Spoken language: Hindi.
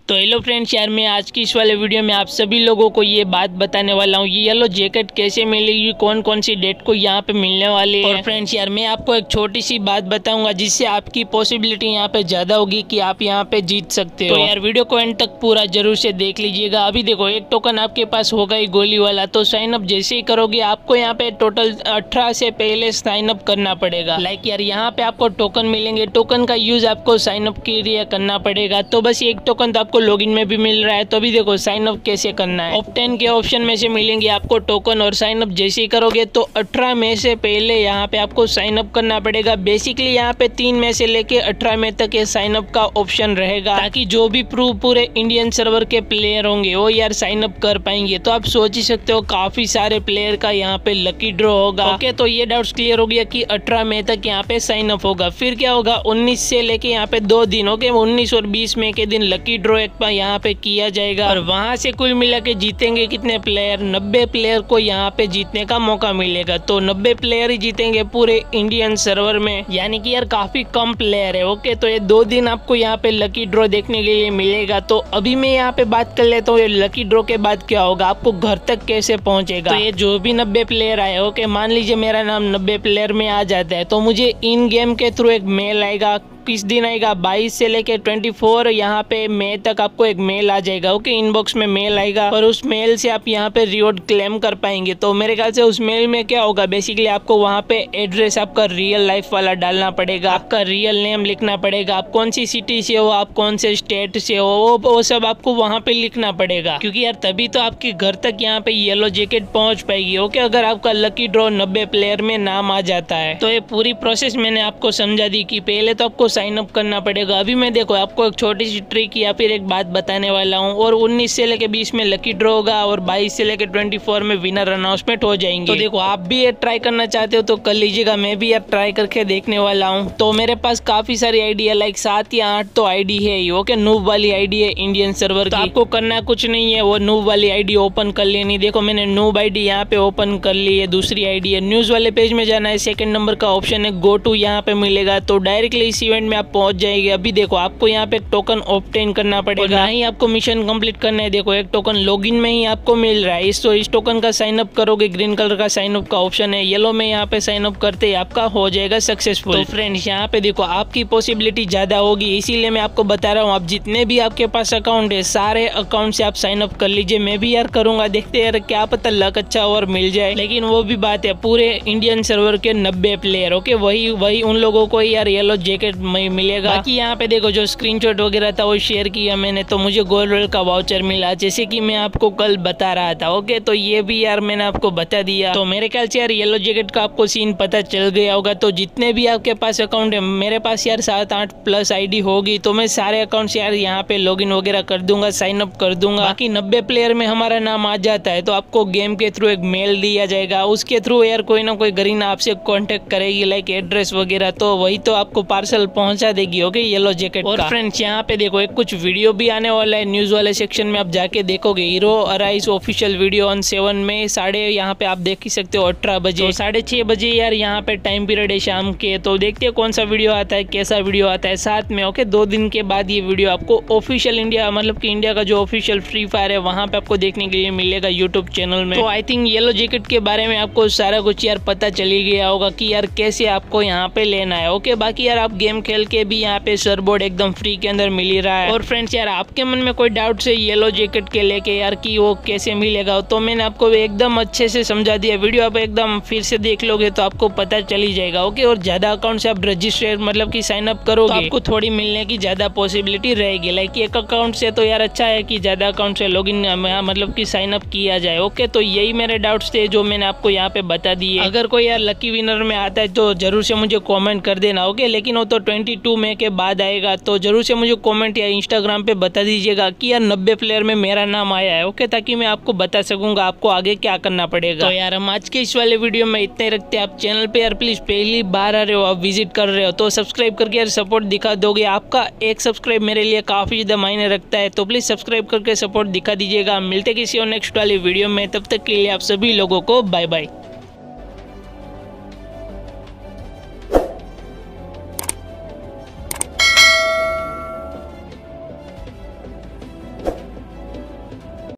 तो हेलो फ्रेंड्स, यार मैं आज की इस वाले वीडियो में आप सभी लोगों को ये बात बताने वाला हूँ, ये येलो जैकेट कैसे मिलेगी, कौन कौन सी डेट को यहाँ पे मिलने वाली है। और फ्रेंड्स यार मैं आपको एक छोटी सी बात बताऊंगा जिससे आपकी पॉसिबिलिटी यहाँ पे ज्यादा होगी कि आप यहाँ पे जीत सकते हो। तो यार वीडियो को एंड तक पूरा जरूर से देख लीजिएगा। अभी देखो एक टोकन आपके पास होगा ही गोली वाला, तो साइन अप जैसे ही करोगे आपको यहाँ पे टोटल 18 से पहले साइन अप करना पड़ेगा। लाइक यार यहाँ पे आपको टोकन मिलेंगे, टोकन का यूज आपको साइन अप के लिए करना पड़ेगा। तो बस एक टोकन तो आपको लॉगिन में भी मिल रहा है। तो अभी देखो साइन अप कैसे करना है। ऑप्टेन के ऑप्शन में से मिलेंगे आपको टोकन, और साइन अप जैसे ही करोगे तो 18 मई से पहले यहाँ पे आपको साइन अप करना पड़ेगा। बेसिकली यहाँ पे 3 मई से लेके 18 मई तक ये साइन अप का ऑप्शन रहेगा, ताकि जो भी पूरे इंडियन सर्वर के प्लेयर होंगे वो यार साइन अप कर पाएंगे। तो आप सोच ही सकते हो काफी सारे प्लेयर का यहाँ पे लकी ड्रॉ होगा। ओके, तो ये डाउट्स क्लियर हो गया कि 18 मई तक यहाँ पे साइन अप होगा। फिर क्या होगा, 19 से लेके यहाँ पे 2 दिन, ओके 19 और 20 मई के दिन लकी ड्रॉ एक यहाँ पे किया जाएगा। और वहां से कुल मिला के जीतेंगे कितने प्लेयर, 90 प्लेयर को यहाँ पे जीतने का मौका मिलेगा। तो 90 प्लेयर ही जीतेंगे पूरे इंडियन सर्वर में, यानी कि यार काफी कम प्लेयर है। ओके, तो ये 2 दिन आपको यहाँ पे लकी ड्रॉ देखने के लिए मिलेगा। तो अभी मैं यहाँ पे बात कर लेता हूँ ये लकी ड्रॉ के बाद क्या होगा, आपको घर तक कैसे पहुंचेगा। तो ये जो भी 90 प्लेयर आए, ओके मान लीजिए मेरा नाम 90 प्लेयर में आ जाता है, तो मुझे इन गेम के थ्रू एक मेल आएगा। किस दिन आएगा, 22 से लेके 24 यहाँ पे मई तक आपको एक मेल आ जाएगा। ओके, इनबॉक्स में मेल आएगा और उस मेल से आप यहाँ पे रिवॉर्ड क्लेम कर पाएंगे। तो मेरे ख्याल से उस मेल में क्या होगा, बेसिकली आपको वहाँ पे एड्रेस आपका रियल लाइफ वाला डालना पड़ेगा, आपका रियल नेम लिखना पड़ेगा, आप कौन सी सिटी से हो, आप कौन से स्टेट से हो, वो सब आपको वहाँ पे लिखना पड़ेगा। क्योंकि यार तभी तो आपके घर तक यहाँ पे येलो जैकेट पहुँच पाएगी। ओके, अगर आपका लकी ड्रॉ 90 प्लेयर में नाम आ जाता है। तो ये पूरी प्रोसेस मैंने आपको समझा दी कि पहले तो आपको साइन अप करना पड़ेगा। अभी मैं देखो आपको एक छोटी सी ट्रिक या फिर एक बात बताने वाला हूँ। और 19 से लेके 20 में लकी ड्रॉ होगा और 22 से लेके 24 में विनर अनाउंसमेंट हो जाएंगे। तो देखो आप भी ये ट्राई करना चाहते हो तो कर लीजिएगा, मैं भी यार ट्राई करके देखने वाला हूँ। तो मेरे पास काफी सारी आईडी है, लाइक 7 या 8 तो आईडी है ही। ओके, नूब वाली आईडी है इंडियन सर्वर की। आपको करना कुछ नहीं है, वो नूब वाली आईडी ओपन कर लेनी। देखो मैंने नूब आईडी यहाँ पे ओपन कर ली है। दूसरी आईडी है, न्यूज वाले पेज में जाना है, 2nd नंबर का ऑप्शन है गो टू, यहाँ पे मिलेगा। तो डायरेक्टली इस इवेंट में आप पहुंच जाएंगे। अभी देखो आपको यहाँ पे टोकन ऑब्टेन करना पड़ेगा, ना ही आपको मिशन कंप्लीट करना है। देखो एक टोकन लॉगिन में ही आपको मिल रहा है। इस टोकन का साइन अप करोगे, ग्रीन कलर का साइन अप का ऑप्शन है, येलो में यहाँ पे साइन अप करते ही आपका हो जाएगा सक्सेसफुल। तो फ्रेंड्स यहाँ पे देखो आपकी पॉसिबिलिटी ज्यादा होगी, इसीलिए मैं आपको बता रहा हूँ। आप जितने भी आपके पास अकाउंट है, सारे अकाउंट से आप साइन अप कर लीजिए। मैं भी यार करूंगा, देखते यार क्या पता लक अच्छा और मिल जाए। लेकिन वो भी बात है, पूरे इंडियन सर्वर के 90 प्लेयर, ओके वही उन लोगों को यार येलो जैकेट मिलेगा। बाकी यहाँ पे देखो जो स्क्रीनशॉट वगैरह था वो शेयर किया मैंने, तो मुझे गोल्ड रोल का वाउचर मिला, जैसे कि मैं आपको कल बता रहा था। ओके, तो ये भी यार मैंने आपको बता दिया। तो मेरे ख्याल से यार येलो जैकेट का आपको सीन पता चल गया होगा। तो जितने भी आपके पास अकाउंट है, मेरे पास यार 7-8 प्लस आईडी होगी, तो मैं सारे अकाउंट यार यहाँ पे लॉगिन वगैरह कर दूंगा, साइन अप कर दूंगा। बाकी 90 प्लेयर में हमारा नाम आ जाता है तो आपको गेम के थ्रू एक मेल दिया जाएगा, उसके थ्रू यार कोई ना कोई गरीना आपसे कॉन्टेक्ट करेगी, लाइक एड्रेस वगैरह, तो वही तो आपको पार्सल पहुंचा देगी। Okay, yellow jacket. और फ्रेंड्स यहाँ पे देखो एक कुछ वीडियो भी आने वाला है, न्यूज वाले सेक्शन में आप जाके देखोगे, hero arise official video on 7 में साढ़े यहाँ पे आप देख ही सकते हो 18 बजे, तो 6:30 बजे यार यहाँ पे टाइम पीरियड है शाम के। तो देखते हैं कौन सा वीडियो आता है, कैसा वीडियो आता है साथ में। ओके, 2 दिन के बाद ये वीडियो आपको ऑफिशियल इंडिया, मतलब कि इंडिया का जो ऑफिशियल फ्री फायर है वहाँ पे आपको देखने के लिए मिलेगा यूट्यूब चैनल में। तो आई थिंक येलो जैकेट के बारे में आपको सारा कुछ यार पता चली गया होगा कि यार कैसे आपको यहाँ पे लेना है। ओके, बाकी यार आप गेम खेल के भी यहाँ पे सर्वरबोर्ड एकदम फ्री के अंदर मिल ही रहा है। और फ्रेंड्स यार आपके मन में कोई डाउट है येलो जैकेट के लेके यार कि वो कैसे मिलेगा, तो मैंने आपको एकदम अच्छे से समझा दिया। वीडियो आप एकदम फिर से देख लोगे तो आपको पता चली जाएगा। ओके, और ज्यादा अकाउंट से आप रजिस्टर मतलब कि साइन अप करोगे तो आपको थोड़ी मिलने की ज्यादा पॉसिबिलिटी रहेगी। लाइक एक अकाउंट से तो यार अच्छा है कि ज्यादा अकाउंट से लॉगिन मतलब कि साइन अप किया जाए। ओके, तो यही मेरे डाउट्स थे जो मैंने आपको यहाँ पे बता दिए। अगर कोई यार लकी विनर में आता है तो जरूर से मुझे कॉमेंट कर देना। ओके, लेकिन वो तो 22 मई के बाद आएगा, तो जरूर से मुझे कमेंट या इंस्टाग्राम पे बता दीजिएगा कि यार 90 प्लेयर में मेरा नाम आया है। ओके, ताकि मैं आपको बता सकूंगा आपको आगे क्या करना पड़ेगा। तो यार हम आज के इस वाले वीडियो में इतने रखते हैं। आप चैनल पे यार प्लीज पहली बार आ रहे हो, आप विजिट कर रहे हो तो सब्सक्राइब करके यार सपोर्ट दिखा दोगे। आपका एक सब्सक्राइब मेरे लिए काफी ज्यादा मायने रखता है, तो प्लीज सब्सक्राइब करके सपोर्ट दिखा दीजिएगा। मिलते किसी और नेक्स्ट वाली वीडियो में, तब तक के लिए आप सभी लोगों को बाय बाय।